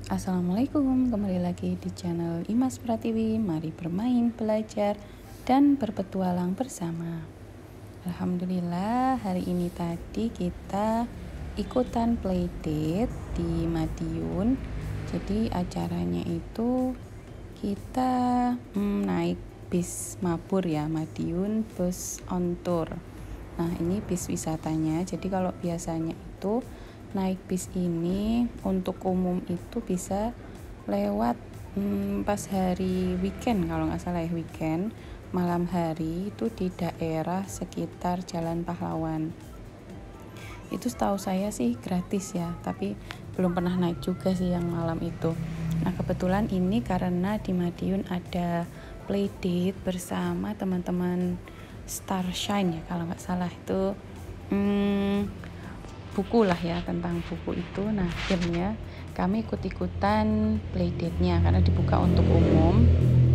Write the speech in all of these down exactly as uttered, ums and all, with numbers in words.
Assalamualaikum, kembali lagi di channel Imas Pratiwi. Mari bermain, belajar, dan berpetualang bersama. Alhamdulillah, hari ini tadi kita ikutan playdate di Madiun. Jadi acaranya itu kita hmm, naik bis mabur ya, Madiun Bus on Tour. Nah, ini bis wisatanya. Jadi kalau biasanya itu naik bis ini untuk umum itu bisa lewat hmm, pas hari weekend, kalau nggak salah ya weekend malam hari itu di daerah sekitar Jalan Pahlawan. Itu setahu saya sih gratis ya, tapi belum pernah naik juga sih yang malam itu. Nah kebetulan ini karena di Madiun ada playdate bersama teman-teman Starshine ya kalau nggak salah itu. Hmm, buku lah ya, tentang buku itu. Nah akhirnya kami ikut-ikutan playdate-nya karena dibuka untuk umum.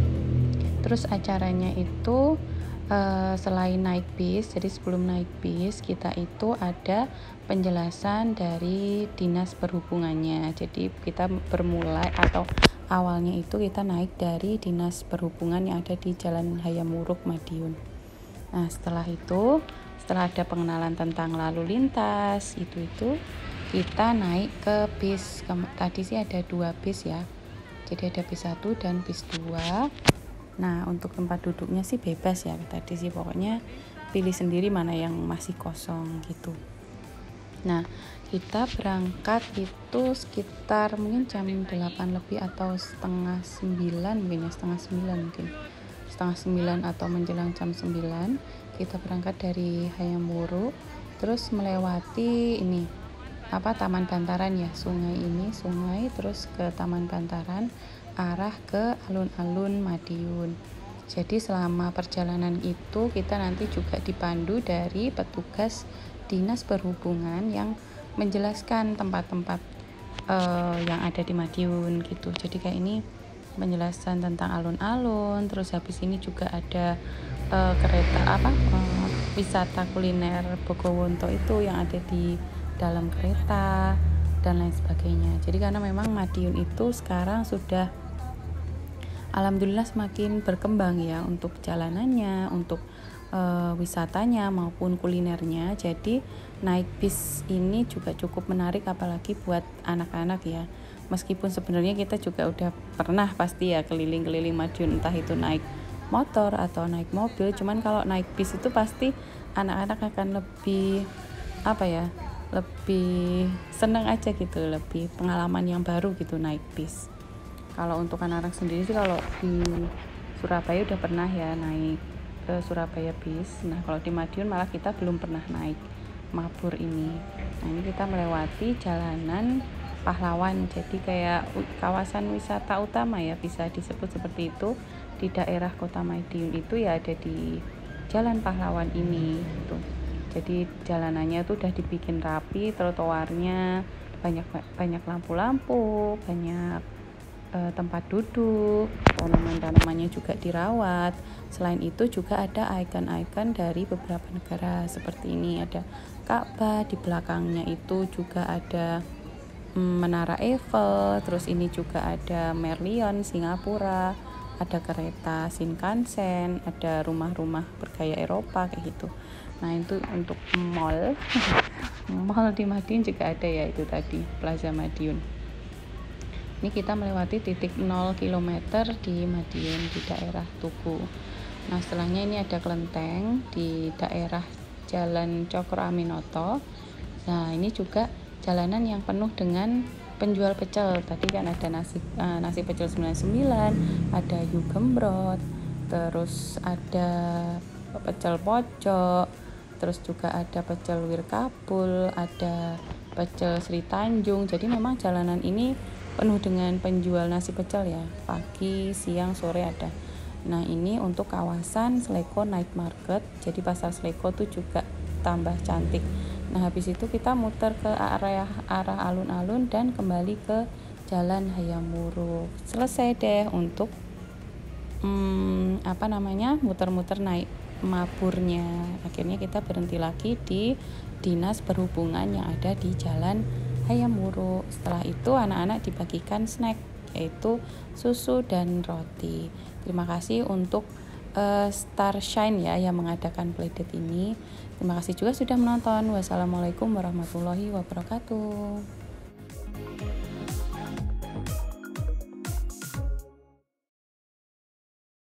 Terus acaranya itu uh, selain naik bis, jadi sebelum naik bis kita itu ada penjelasan dari dinas perhubungannya. Jadi kita bermulai atau awalnya itu kita naik dari dinas perhubungan yang ada di Jalan Hayam Wuruk Madiun. Nah setelah itu setelah ada pengenalan tentang lalu lintas itu itu kita naik ke bis. Tadi sih ada dua bis ya, jadi ada bis satu dan bis dua. Nah untuk tempat duduknya sih bebas ya tadi sih, pokoknya pilih sendiri mana yang masih kosong gitu. Nah kita berangkat itu sekitar mungkin jam delapan lebih atau setengah sembilan mungkin ya, setengah sembilan mungkin setengah sembilan atau menjelang jam sembilan. Kita berangkat dari Hayam Wuruk, terus melewati ini apa Taman Bantaran ya, sungai ini sungai terus ke Taman Bantaran arah ke alun-alun Madiun. Jadi selama perjalanan itu kita nanti juga dipandu dari petugas dinas perhubungan yang menjelaskan tempat-tempat uh, yang ada di Madiun gitu. Jadi kayak ini penjelasan tentang alun-alun, terus habis ini juga ada uh, kereta apa uh, wisata kuliner Bogowonto itu yang ada di dalam kereta dan lain sebagainya. Jadi karena memang Madiun itu sekarang sudah alhamdulillah semakin berkembang ya untuk jalanannya, untuk uh, wisatanya maupun kulinernya. Jadi naik bis ini juga cukup menarik apalagi buat anak-anak ya. Meskipun sebenarnya kita juga udah pernah pasti ya keliling-keliling Madiun, entah itu naik motor atau naik mobil, cuman kalau naik bis itu pasti anak-anak akan lebih apa ya, lebih senang aja gitu, lebih pengalaman yang baru gitu naik bis. Kalau untuk anak-anak sendiri sih kalau di Surabaya udah pernah ya naik ke Surabaya bis. Nah kalau di Madiun malah kita belum pernah naik mabur ini. Nah ini kita melewati jalanan Pahlawan, jadi kayak kawasan wisata utama ya bisa disebut seperti itu di daerah Kota Madiun itu ya, ada di Jalan Pahlawan ini gitu. Jadi jalanannya tuh udah dibikin rapi, trotoarnya banyak banyak lampu-lampu, banyak eh, tempat duduk, tanaman-tanamannya juga dirawat. Selain itu juga ada ikon-ikon dari beberapa negara seperti ini, ada Ka'bah, di belakangnya itu juga ada Menara Eiffel, terus ini juga ada Merlion Singapura, ada kereta Shinkansen, ada rumah-rumah bergaya Eropa kayak gitu. Nah itu untuk mall mall di Madiun juga ada ya, itu tadi Plaza Madiun. Ini kita melewati titik nol kilometer di Madiun di daerah Tugu. Nah setelahnya ini ada kelenteng di daerah Jalan Cokro Aminoto. Nah ini juga jalanan yang penuh dengan penjual pecel. Tadi kan ada nasi uh, nasi pecel sembilan puluh sembilan, ada yu gembrot, terus ada pecel pocok, terus juga ada pecel Wirkabul, ada pecel Sri Tanjung. Jadi memang jalanan ini penuh dengan penjual nasi pecel ya, pagi, siang, sore ada. Nah ini untuk kawasan Sleko Night Market, jadi pasar Sleko tuh juga tambah cantik. Nah habis itu kita muter ke area arah alun-alun dan kembali ke Jalan Hayam Wuruk. Selesai deh untuk hmm, apa namanya muter-muter naik maburnya. Akhirnya kita berhenti lagi di dinas perhubungan yang ada di Jalan ayam wuruk. Setelah itu anak-anak dibagikan snack, yaitu susu dan roti. Terima kasih untuk uh, Star Shine ya yang mengadakan playdate ini. Terima kasih juga sudah menonton. Wassalamualaikum warahmatullahi wabarakatuh.